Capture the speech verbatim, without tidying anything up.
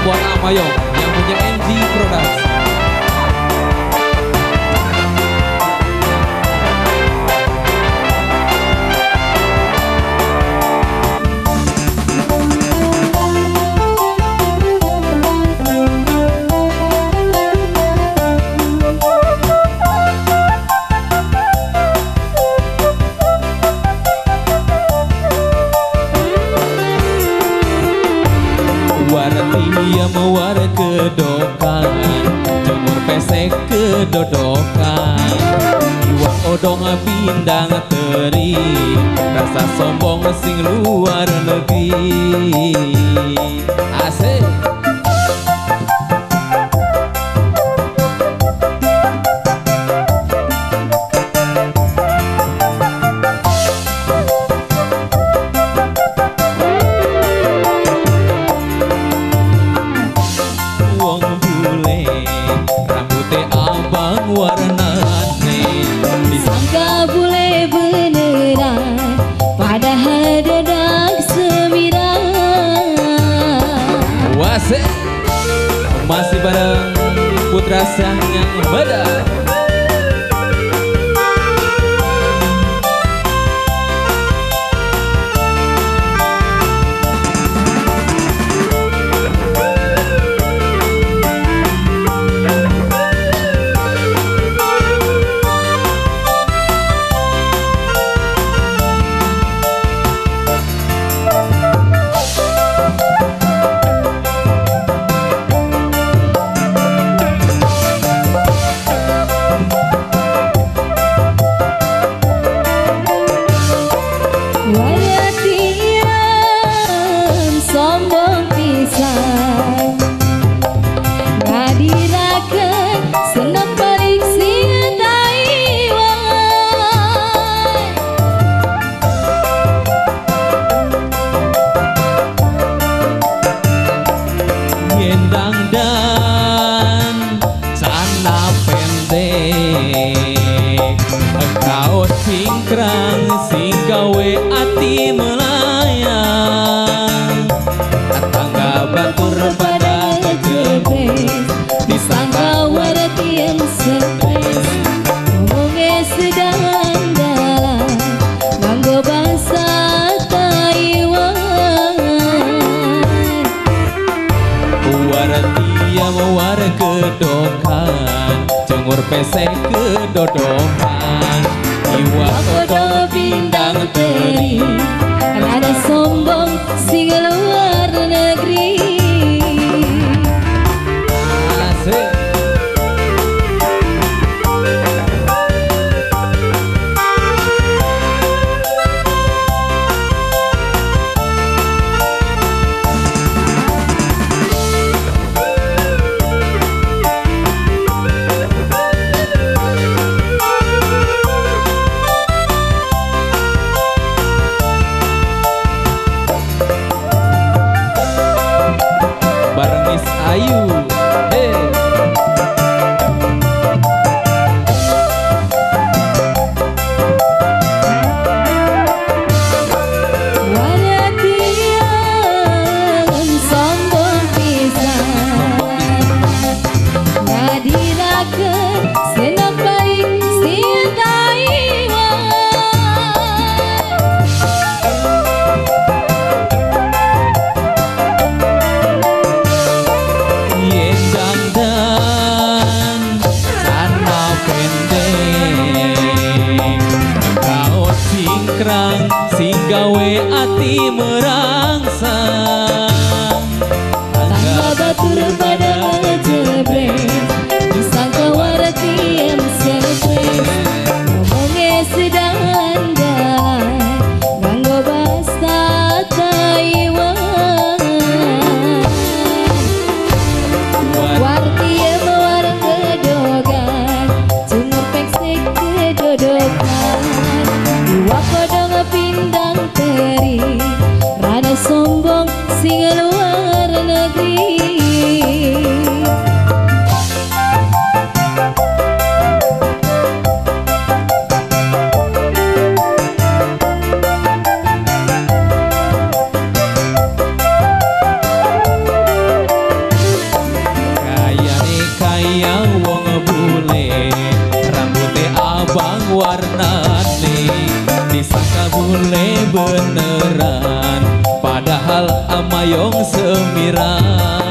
buat Amayong yang punya M G Production. Dia mewar kedokan, jemur pesek kedodokan, iwak odong pindang teri, rasa sombong sing luar negeri. Asik. Warnane disangka bule beneran, padahal dadak semiran. Wase masih bareng putra sang yang badar. Gendang dan sana pendek, kaos singkrang sing gawe ati melayang, tangga batur pada kejebres, disangka wartian stres, ngomongnya sedang dalam nganggo bahasa dia mewar kedokan, jemur pesek kedodokan, iwak odong pindang teri, rada sombong sing luar negeri. Asik. Ayu, hey. Waratian sombong pisan, ngadirakeun senap baik sintai singkrang sing gawe ati merangsang, tangga batur pada jebres, disangka wartian stres, ngomongnya sedang andalan nganggo bahasa Taiwan. Wartian mewar kedogan, jemur pesek kedodokan, iwak odong pindang teri, rada sombong sing luar negeri. warnane disangka bule beneran padahal amayong semiran.